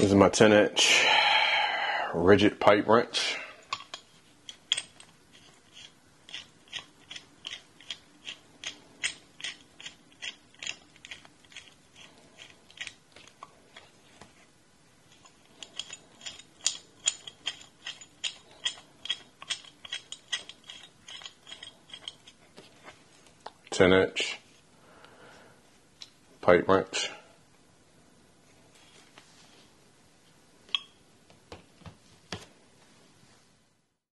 This is my 10-inch Ridgid pipe wrench. Ten-inch pipe wrench.